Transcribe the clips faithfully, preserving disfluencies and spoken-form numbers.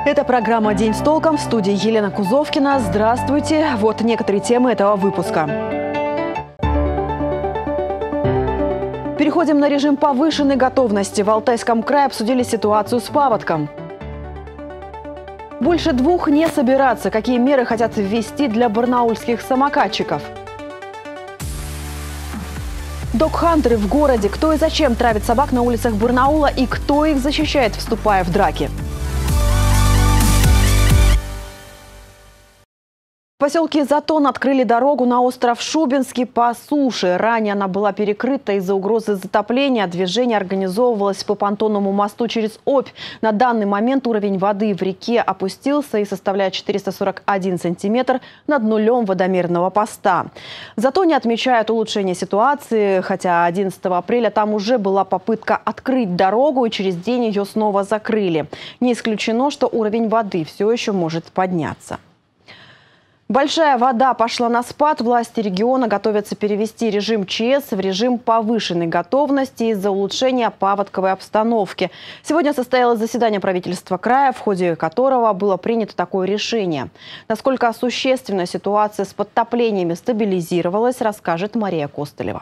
Это программа «День с толком», в студии Елена Кузовкина. Здравствуйте. Вот некоторые темы этого выпуска. Переходим на режим повышенной готовности. В Алтайском крае обсудили ситуацию с паводком. Больше двух не собираться. Какие меры хотят ввести для барнаульских самокатчиков? Догхантеры в городе. Кто и зачем травит собак на улицах Барнаула и кто их защищает, вступая в драки? В поселке Затон открыли дорогу на остров Шубинский по суше. Ранее она была перекрыта из-за угрозы затопления. Движение организовывалось по понтонному мосту через Обь. На данный момент уровень воды в реке опустился и составляет четыреста сорок один сантиметр над нулем водомерного поста. В Затоне отмечают улучшение ситуации, хотя одиннадцатого апреля там уже была попытка открыть дорогу и через день ее снова закрыли. Не исключено, что уровень воды все еще может подняться. Большая вода пошла на спад. Власти региона готовятся перевести режим ЧС в режим повышенной готовности из-за улучшения паводковой обстановки. Сегодня состоялось заседание правительства края, в ходе которого было принято такое решение. Насколько существенная ситуация с подтоплениями стабилизировалась, расскажет Мария Костылева.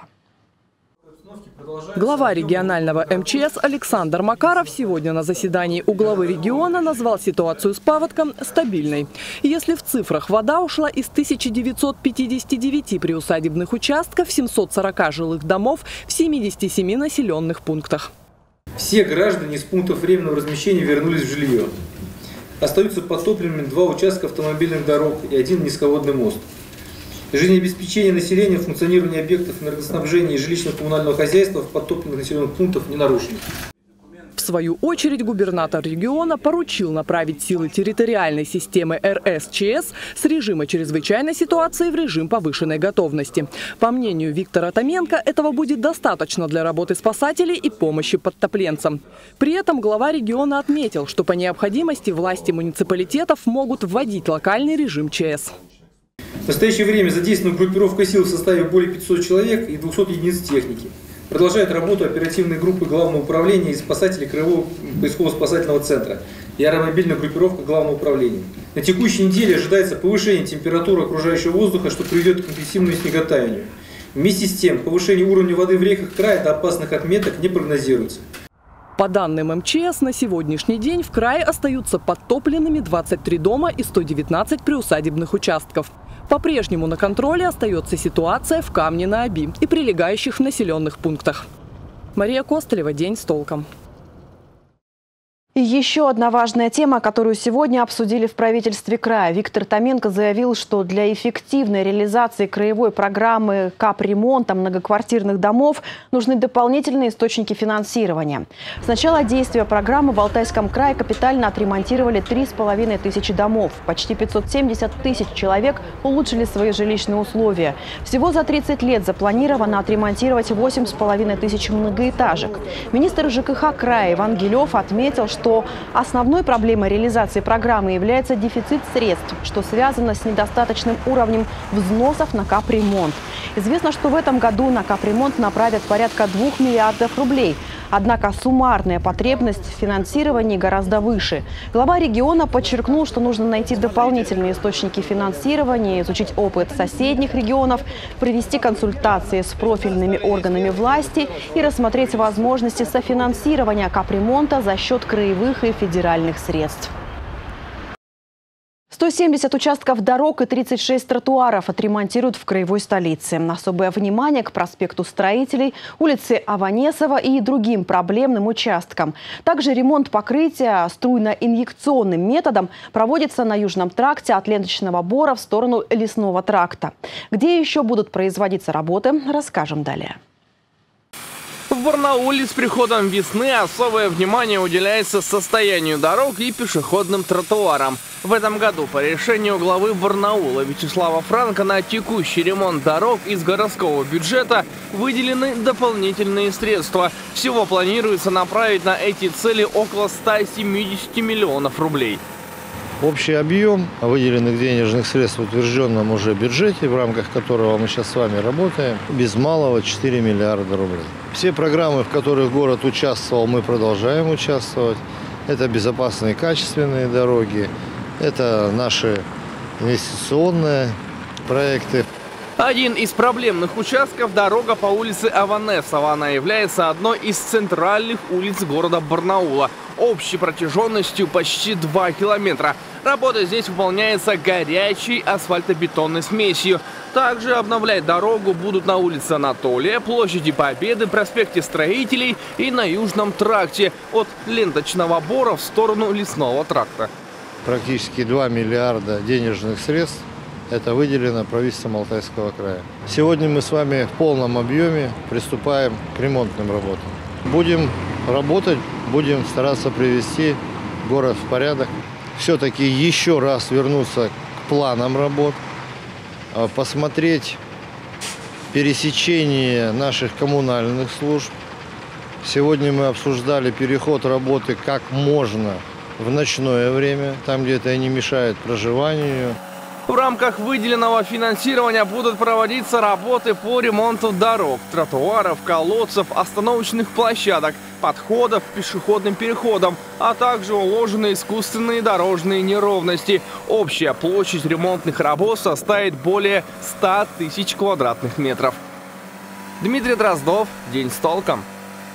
Глава регионального эм че эс Александр Макаров сегодня на заседании у главы региона назвал ситуацию с паводком стабильной. Если в цифрах вода ушла из тысячи девятисот пятидесяти девяти приусадебных участков, семисот сорока жилых домов в семидесяти семи населенных пунктах. Все граждане из пунктов временного размещения вернулись в жилье. Остаются подтопленными два участка автомобильных дорог и один низководный мост. Жизнеобеспечение населения, функционирование объектов энергоснабжения и жилищно-коммунального хозяйства в подтопленных населенных пунктах не нарушено. В свою очередь губернатор региона поручил направить силы территориальной системы эр эс че эс с режима чрезвычайной ситуации в режим повышенной готовности. По мнению Виктора Томенко, этого будет достаточно для работы спасателей и помощи подтопленцам. При этом глава региона отметил, что по необходимости власти муниципалитетов могут вводить локальный режим ЧС. В настоящее время задействована группировка сил в составе более пятисот человек и двухсот единиц техники. Продолжает работу оперативной группы Главного управления и спасателей Краевого поисково-спасательного центра и аэромобильная группировка Главного управления. На текущей неделе ожидается повышение температуры окружающего воздуха, что приведет к интенсивному снеготаянию. Вместе с тем, повышение уровня воды в реках края до опасных отметок не прогнозируется. По данным эм че эс, на сегодняшний день в крае остаются подтопленными двадцать три дома и сто девятнадцать приусадебных участков. По-прежнему на контроле остается ситуация в Камне-на-Оби и прилегающих населенных пунктах. Мария Костылева, «День с толком». И еще одна важная тема, которую сегодня обсудили в правительстве края. Виктор Томенко заявил, что для эффективной реализации краевой программы капремонта многоквартирных домов нужны дополнительные источники финансирования. С начала действия программы в Алтайском крае капитально отремонтировали три с половиной тысячи домов. Почти пятьсот семьдесят тысяч человек улучшили свои жилищные условия. Всего за тридцать лет запланировано отремонтировать восемь с половиной тысяч многоэтажек. Министр жэ ка ха края Иван Гилев отметил, что что основной проблемой реализации программы является дефицит средств, что связано с недостаточным уровнем взносов на капремонт. Известно, что в этом году на капремонт направят порядка двух миллиардов рублей. Однако суммарная потребность в финансировании гораздо выше. Глава региона подчеркнул, что нужно найти дополнительные источники финансирования, изучить опыт соседних регионов, провести консультации с профильными органами власти и рассмотреть возможности софинансирования капремонта за счет краевых и федеральных средств. сто семьдесят участков дорог и тридцать шесть тротуаров отремонтируют в краевой столице. Особое внимание к проспекту Строителей, улице Аванесова и другим проблемным участкам. Также ремонт покрытия струйно-инъекционным методом проводится на Южном тракте от Ленточного бора в сторону Лесного тракта. Где еще будут производиться работы, расскажем далее. В Барнауле с приходом весны особое внимание уделяется состоянию дорог и пешеходным тротуарам. В этом году по решению главы Барнаула Вячеслава Франка на текущий ремонт дорог из городского бюджета выделены дополнительные средства. Всего планируется направить на эти цели около ста семидесяти миллионов рублей. Общий объем выделенных денежных средств в утвержденном уже бюджете, в рамках которого мы сейчас с вами работаем, без малого четыре миллиарда рублей. Все программы, в которых город участвовал, мы продолжаем участвовать. Это безопасные, качественные дороги, это наши инвестиционные проекты. Один из проблемных участков – дорога по улице Аванесова. Она является одной из центральных улиц города Барнаула. Общей протяженностью почти два километра. Работа здесь выполняется горячей асфальтобетонной смесью. Также обновлять дорогу будут на улице Анатолия, площади Победы, проспекте Строителей и на Южном тракте от Ленточного бора в сторону Лесного тракта. Практически два миллиарда денежных средств это выделено правительством Алтайского края. Сегодня мы с вами в полном объеме приступаем к ремонтным работам. Будем работать, будем стараться привести город в порядок. Все-таки еще раз вернуться к планам работ, посмотреть пересечение наших коммунальных служб. Сегодня мы обсуждали переход работы как можно в ночное время, там, где это не мешает проживанию. В рамках выделенного финансирования будут проводиться работы по ремонту дорог, тротуаров, колодцев, остановочных площадок, подходов к пешеходным переходам, а также уложены искусственные дорожные неровности. Общая площадь ремонтных работ составит более ста тысяч квадратных метров. Дмитрий Дроздов, День с толком.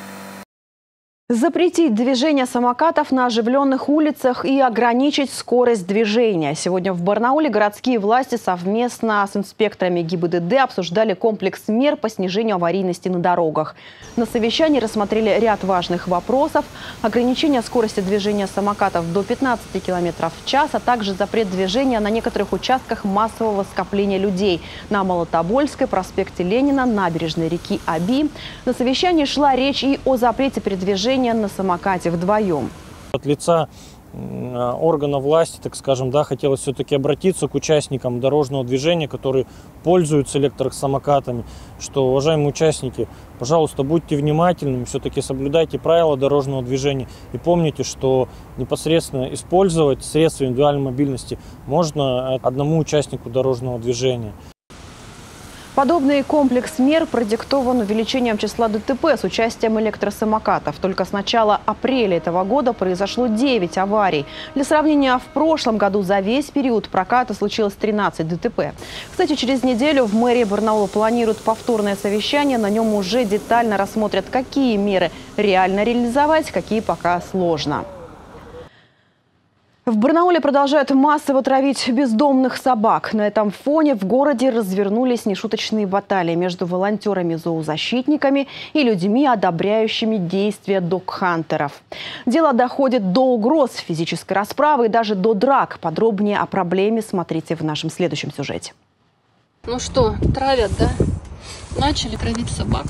Запретить движение самокатов на оживленных улицах и ограничить скорость движения. Сегодня в Барнауле городские власти совместно с инспекторами ГИБДД обсуждали комплекс мер по снижению аварийности на дорогах. На совещании рассмотрели ряд важных вопросов. Ограничение скорости движения самокатов до пятнадцати километров в час, а также запрет движения на некоторых участках массового скопления людей. На Молотобольской, проспекте Ленина, набережной реки Аби. На совещании шла речь и о запрете передвижения на самокате вдвоем. От лица органов власти, так скажем, да, хотелось все-таки обратиться к участникам дорожного движения, которые пользуются электросамокатами, что, уважаемые участники, пожалуйста, будьте внимательными, все-таки соблюдайте правила дорожного движения и помните, что непосредственно использовать средства индивидуальной мобильности можно одному участнику дорожного движения. Подобный комплекс мер продиктован увеличением числа ДТП с участием электросамокатов. Только с начала апреля этого года произошло девять аварий. Для сравнения, в прошлом году за весь период проката случилось тринадцать ДТП. Кстати, через неделю в мэрии Барнаула планируют повторное совещание. На нем уже детально рассмотрят, какие меры реально реализовать, какие пока сложно. В Барнауле продолжают массово травить бездомных собак. На этом фоне в городе развернулись нешуточные баталии между волонтерами-зоозащитниками и людьми, одобряющими действия догхантеров. Дело доходит до угроз физической расправы и даже до драк. Подробнее о проблеме смотрите в нашем следующем сюжете. Ну что, травят, да? Начали травить собак.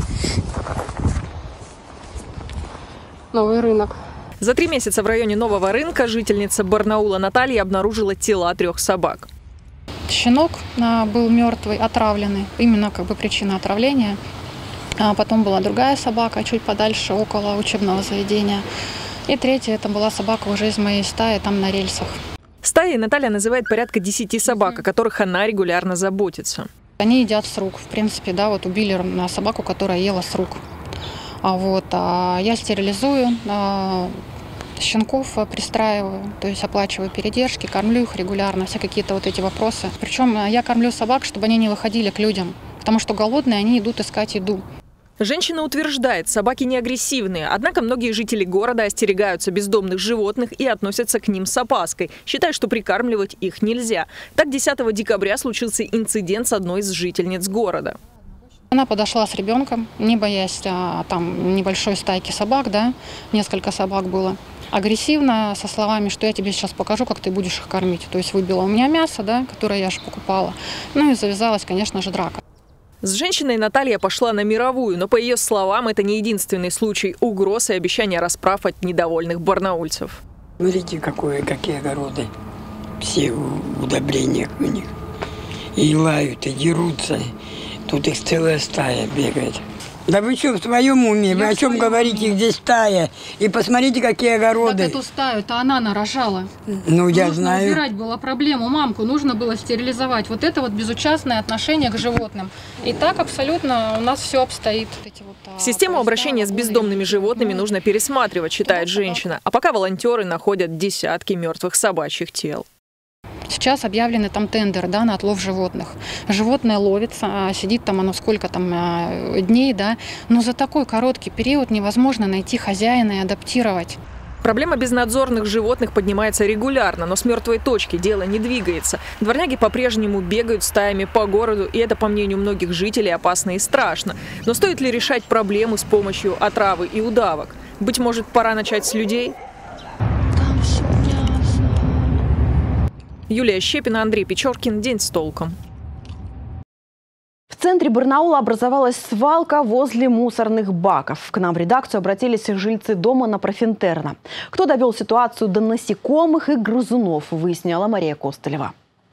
Новый рынок. За три месяца в районе Нового рынка жительница Барнаула Наталья обнаружила тела трех собак. Щенок был мертвый, отравленный. Именно как бы причина отравления. А потом была другая собака, чуть подальше, около учебного заведения. И третья, это была собака уже из моей стаи, там на рельсах. Стаей Наталья называет порядка десяти собак, о которых она регулярно заботится. Они едят с рук. В принципе, да, вот убили собаку, которая ела с рук. А вот, а я стерилизую, а, щенков пристраиваю, то есть оплачиваю передержки, кормлю их регулярно, все какие-то вот эти вопросы. Причем я кормлю собак, чтобы они не выходили к людям, потому что голодные, они идут искать еду. Женщина утверждает, собаки не агрессивные, однако многие жители города остерегаются бездомных животных и относятся к ним с опаской, считая, что прикармливать их нельзя. Так, десятого декабря случился инцидент с одной из жительниц города. Она подошла с ребенком, не боясь а, там небольшой стайки собак, да, несколько собак было. Агрессивно, со словами, что я тебе сейчас покажу, как ты будешь их кормить. То есть выбила у меня мясо, да, которое я же покупала. Ну и завязалась, конечно же, драка. С женщиной Наталья пошла на мировую, но, по ее словам, это не единственный случай угроз и обещания расправ от недовольных барнаульцев. Смотрите, какое, какие огороды. Все в удобрениях у них. И лают, и дерутся. Тут их целая стая бегает. Да вы что, в своем уме? Вы Я о чем говорите? уме. Здесь стая. И посмотрите, какие огороды. Так эту стаю-то она нарожала. Ну, я Нужно знаю. убирать было проблему. Мамку нужно было стерилизовать. Вот это вот безучастное отношение к животным. И так абсолютно у нас все обстоит. Систему обращения с бездомными животными нужно пересматривать, считает женщина. А пока волонтеры находят десятки мертвых собачьих тел. Сейчас объявлены там тендер, да, на отлов животных. Животное ловится, сидит там оно сколько там дней, да, но за такой короткий период невозможно найти хозяина и адаптировать. Проблема безнадзорных животных поднимается регулярно, но с мертвой точки дело не двигается. Дворняги по-прежнему бегают стаями по городу, и это, по мнению многих жителей, опасно и страшно. Но стоит ли решать проблему с помощью отравы и удавок? Быть может, пора начать с людей? Юлия Щепина, Андрей Печоркин. День с толком. В центре Барнаула образовалась свалка возле мусорных баков. К нам в редакцию обратились жильцы дома на Профинтерна. Кто довел ситуацию до насекомых и грызунов, выясняла Мария Костылева.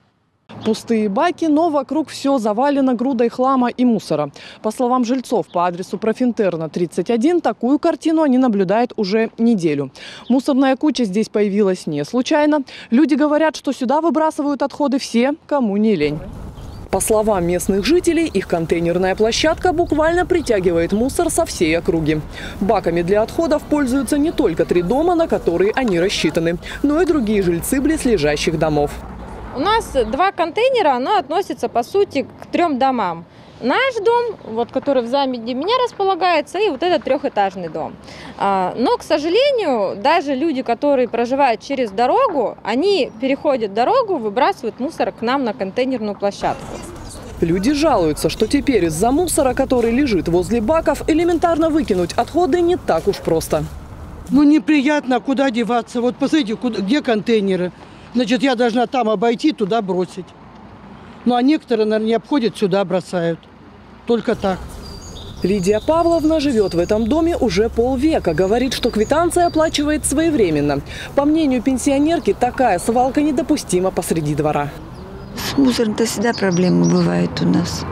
Пустые баки, но вокруг все завалено грудой хлама и мусора. По словам жильцов, по адресу Профинтерна тридцать один, такую картину они наблюдают уже неделю. Мусорная куча здесь появилась не случайно. Люди говорят, что сюда выбрасывают отходы все, кому не лень. По словам местных жителей, их контейнерная площадка буквально притягивает мусор со всей округи. Баками для отходов пользуются не только три дома, на которые они рассчитаны, но и другие жильцы близлежащих домов. У нас два контейнера, оно относится, по сути, к трем домам. Наш дом, вот, который в замке меня располагается, и вот этот трехэтажный дом. Но, к сожалению, даже люди, которые проживают через дорогу, они переходят дорогу, выбрасывают мусор к нам на контейнерную площадку. Люди жалуются, что теперь из-за мусора, который лежит возле баков, элементарно выкинуть отходы не так уж просто. Ну, неприятно, куда деваться. Вот посмотрите, куда, где контейнеры. Значит, я должна там обойти, туда бросить. Ну, а некоторые, наверное, не обходят, сюда бросают. Только так. Лидия Павловна живет в этом доме уже полвека. Говорит, что квитанция оплачивает своевременно. По мнению пенсионерки, такая свалка недопустима посреди двора. С мусором-то всегда проблемы бывают у нас.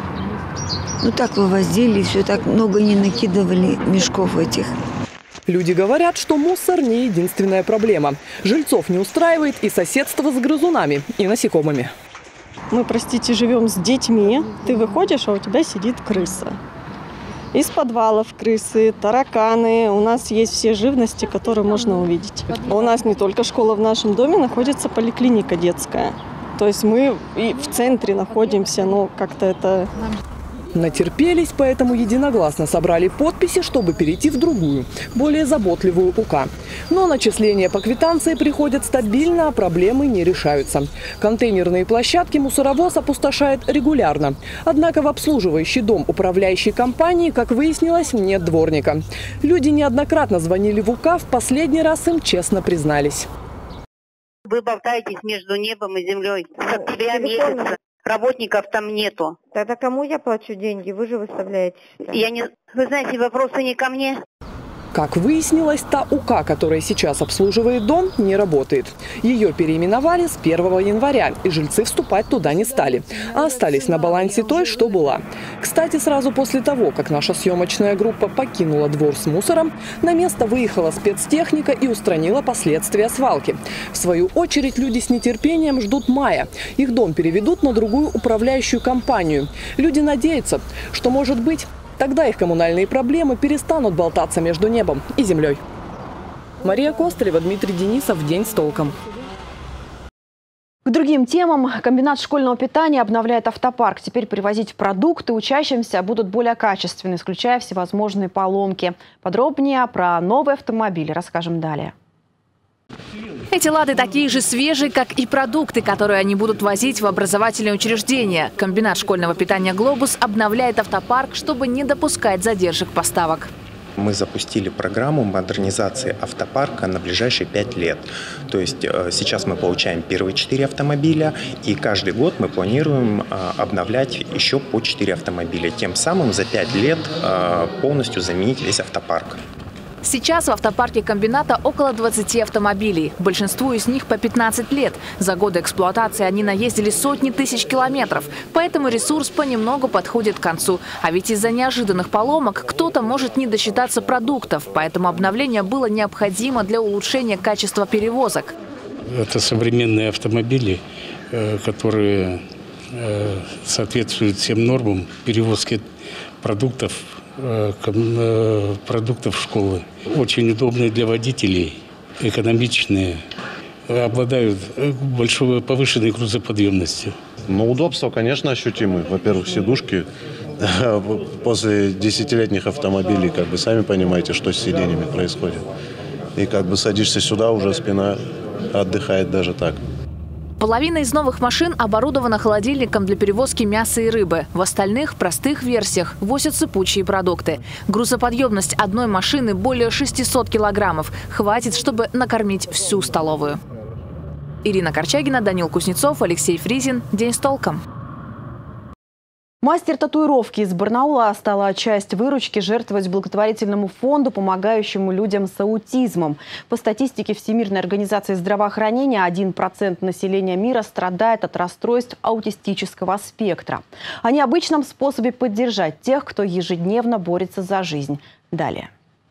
Ну, так вывозили, все так много не накидывали мешков этих. Люди говорят, что мусор не единственная проблема. Жильцов не устраивает и соседство с грызунами и насекомыми. Мы, простите, живем с детьми. Ты выходишь, а у тебя сидит крыса. Из подвалов крысы, тараканы. У нас есть все живности, которые можно увидеть. У нас не только школа в нашем доме, находится поликлиника детская. То есть мы и в центре находимся, но как-то это... Натерпелись, поэтому единогласно собрали подписи, чтобы перейти в другую, более заботливую УК. Но начисления по квитанции приходят стабильно, а проблемы не решаются. Контейнерные площадки мусоровоз опустошает регулярно. Однако в обслуживающий дом управляющей компании, как выяснилось, нет дворника. Люди неоднократно звонили в УК, в последний раз им честно признались. Вы болтаетесь между небом и землей с октября месяца. Работников там нету. Тогда кому я плачу деньги? Вы же выставляете счета. Я не... Вы знаете, вопросы не ко мне. Как выяснилось, та УК, которая сейчас обслуживает дом, не работает. Ее переименовали с первого января, и жильцы вступать туда не стали, а остались на балансе той, что была. Кстати, сразу после того, как наша съемочная группа покинула двор с мусором, на место выехала спецтехника и устранила последствия свалки. В свою очередь, люди с нетерпением ждут мая. Их дом переведут на другую управляющую компанию. Люди надеются, что, может быть, тогда их коммунальные проблемы перестанут болтаться между небом и землей. Мария Костылева, Дмитрий Денисов. День с толком. К другим темам. Комбинат школьного питания обновляет автопарк. Теперь привозить продукты учащимся будут более качественны, исключая всевозможные поломки. Подробнее про новый автомобиль расскажем далее. Эти «Лады» такие же свежие, как и продукты, которые они будут возить в образовательные учреждения. Комбинат школьного питания «Глобус» обновляет автопарк, чтобы не допускать задержек поставок. Мы запустили программу модернизации автопарка на ближайшие пять лет. То есть сейчас мы получаем первые четыре автомобиля, и каждый год мы планируем обновлять еще по четыре автомобиля. Тем самым за пять лет полностью заменить весь автопарк. Сейчас в автопарке комбината около двадцати автомобилей. Большинству из них по пятнадцать лет. За годы эксплуатации они наездили сотни тысяч километров. Поэтому ресурс понемногу подходит к концу. А ведь из-за неожиданных поломок кто-то может не досчитаться продуктов. Поэтому обновление было необходимо для улучшения качества перевозок. Это современные автомобили, которые соответствуют всем нормам перевозки продуктов, продуктов школы. Очень удобные для водителей, экономичные, обладают большой повышенной грузоподъемностью. Ну, удобства, конечно, ощутимы. Во-первых, сидушки. После десятилетних автомобилей, как бы, сами понимаете, что с сиденьями происходит. И как бы садишься сюда, уже спина отдыхает даже так. Половина из новых машин оборудована холодильником для перевозки мяса и рыбы. В остальных простых версиях возят сыпучие продукты. Грузоподъемность одной машины более шестисот килограммов. Хватит, чтобы накормить всю столовую. Ирина Корчагина, Данил Кузнецов, Алексей Фризин. День с толком. Мастер татуировки из Барнаула стала часть выручки жертвовать благотворительному фонду, помогающему людям с аутизмом. По статистике Всемирной организации здравоохранения, один процент населения мира страдает от расстройств аутистического спектра. О необычном способе поддержать тех, кто ежедневно борется за жизнь. Далее.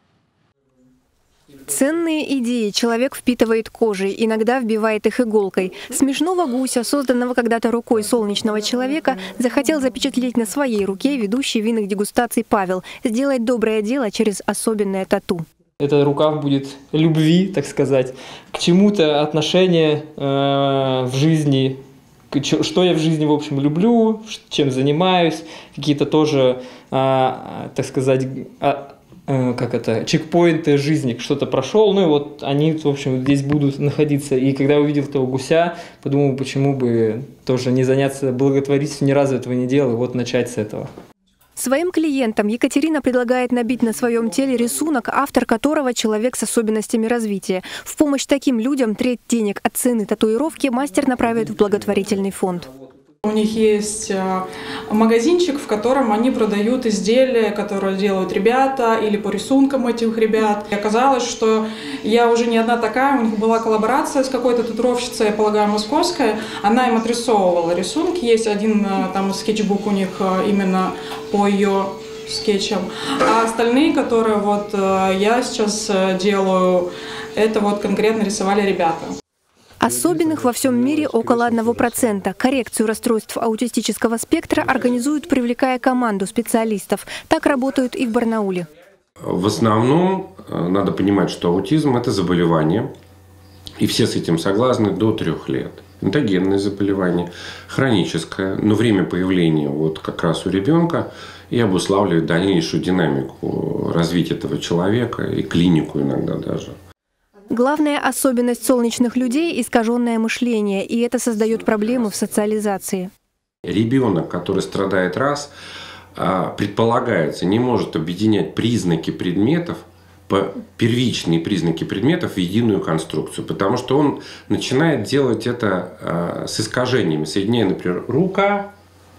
Ценные идеи человек впитывает кожей, иногда вбивает их иголкой. Смешного гуся, созданного когда-то рукой солнечного человека, захотел запечатлеть на своей руке ведущий винных дегустаций Павел. Сделать доброе дело через особенное тату. Этот рукав будет любви, так сказать, к чему-то отношение э, в жизни, что я в жизни, в общем, люблю, чем занимаюсь, какие-то тоже, э, так сказать, э, как это, чекпоинты жизни, что-то прошел, ну и вот они, в общем, здесь будут находиться. И когда я увидел этого гуся, подумал, почему бы тоже не заняться благотворительностью, ни разу этого не делал, и вот начать с этого. Своим клиентам Екатерина предлагает набить на своем теле рисунок, автор которого человек с особенностями развития. В помощь таким людям треть денег от цены татуировки мастер направит в благотворительный фонд. У них есть магазинчик, в котором они продают изделия, которые делают ребята, или по рисункам этих ребят. И оказалось, что я уже не одна такая, у них была коллаборация с какой-то татуировщицей, я полагаю, московская. Она им отрисовывала рисунки, есть один там скетчбук у них именно по ее скетчам. А остальные, которые вот я сейчас делаю, это вот конкретно рисовали ребята. Особенных во всем мире около одного процента. Коррекцию расстройств аутистического спектра организуют, привлекая команду специалистов. Так работают и в Барнауле. В основном надо понимать, что аутизм – это заболевание, и все с этим согласны, до трех лет. Онтогенное заболевание, хроническое, но время появления вот как раз у ребенка и обуславливает дальнейшую динамику развития этого человека и клинику иногда даже. Главная особенность солнечных людей – искаженное мышление, и это создает проблемы в социализации. Ребенок, который страдает раз, предполагается, не может объединять признаки предметов, первичные признаки предметов в единую конструкцию, потому что он начинает делать это с искажениями, соединяя, например, рука,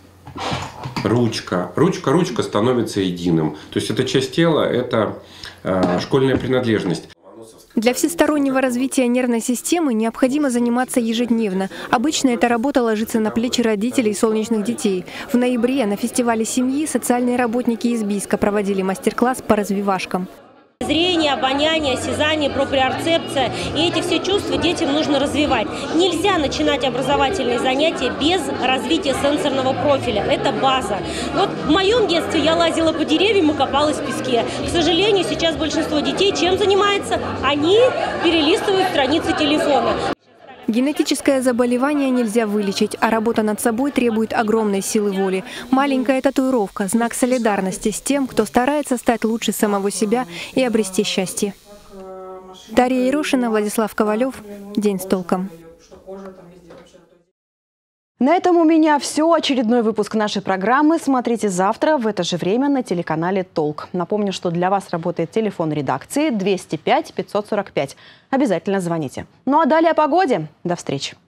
ручка, ручка, ручка становится единым. То есть эта часть тела – это школьная принадлежность. Для всестороннего развития нервной системы необходимо заниматься ежедневно. Обычно эта работа ложится на плечи родителей солнечных детей. В ноябре на фестивале семьи социальные работники из Бийска проводили мастер-класс по развивашкам. Зрение, обоняние, осязание, проприорцепция. И эти все чувства детям нужно развивать. Нельзя начинать образовательные занятия без развития сенсорного профиля. Это база. Вот в моем детстве я лазила по деревьям и копалась в песке. К сожалению, сейчас большинство детей чем занимается? Они перелистывают страницы телефона. Генетическое заболевание нельзя вылечить, а работа над собой требует огромной силы воли. Маленькая татуировка – знак солидарности с тем, кто старается стать лучше самого себя и обрести счастье. Дарья Ерошина, Владислав Ковалев. День с толком. На этом у меня все. Очередной выпуск нашей программы смотрите завтра в это же время на телеканале «Толк». Напомню, что для вас работает телефон редакции двести пять пятьсот сорок пять. Обязательно звоните. Ну а далее о погоде. До встречи.